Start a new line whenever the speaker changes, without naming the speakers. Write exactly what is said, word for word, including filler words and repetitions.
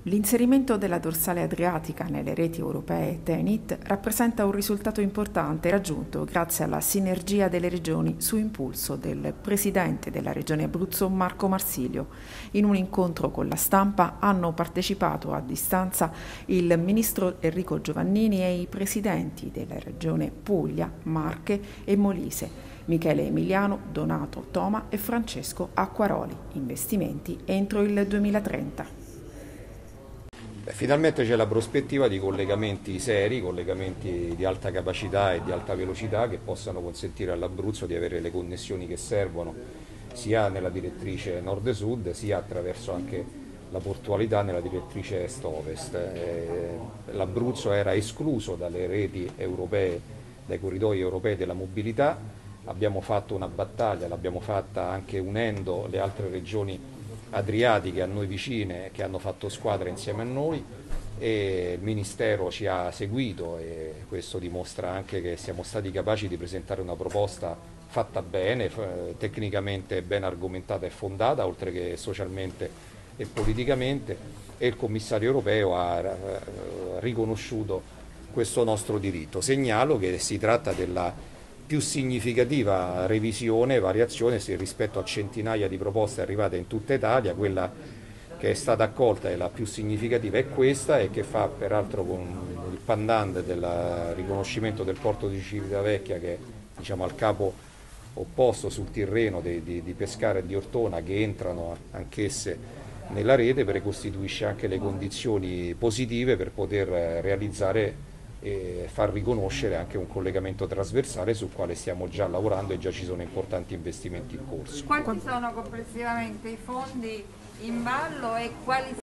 L'inserimento della dorsale adriatica nelle reti europee T E N I T rappresenta un risultato importante raggiunto grazie alla sinergia delle regioni su impulso del presidente della regione Abruzzo Marco Marsilio. In un incontro con la stampa hanno partecipato a distanza il ministro Enrico Giovannini e i presidenti della regione Puglia, Marche e Molise, Michele Emiliano, Donato Toma e Francesco Acquaroli. Investimenti entro il duemilatrenta.
Beh, finalmente c'è la prospettiva di collegamenti seri, collegamenti di alta capacità e di alta velocità che possano consentire all'Abruzzo di avere le connessioni che servono sia nella direttrice nord-sud sia attraverso anche la portualità nella direttrice est-ovest. Eh, L'Abruzzo era escluso dalle reti europee, dai corridoi europei della mobilità, abbiamo fatto una battaglia, l'abbiamo fatta anche unendo le altre regioni adriatiche a noi vicine che hanno fatto squadra insieme a noi e il Ministero ci ha seguito e questo dimostra anche che siamo stati capaci di presentare una proposta fatta bene, tecnicamente ben argomentata e fondata, oltre che socialmente e politicamente, e il commissario europeo ha riconosciuto questo nostro diritto. Segnalo che si tratta della più significativa revisione e variazione rispetto a centinaia di proposte arrivate in tutta Italia. Quella che è stata accolta e la più significativa è questa e che fa peraltro con il pendant del riconoscimento del porto di Civitavecchia, che è diciamo, al capo opposto sul Tirreno di, di, di Pescara e di Ortona, che entrano anch'esse nella rete, precostituisce anche le condizioni positive per poter realizzare e far riconoscere anche un collegamento trasversale sul quale stiamo già lavorando e già ci sono importanti investimenti in corso.
Quanti sono complessivamente i fondi in ballo e quali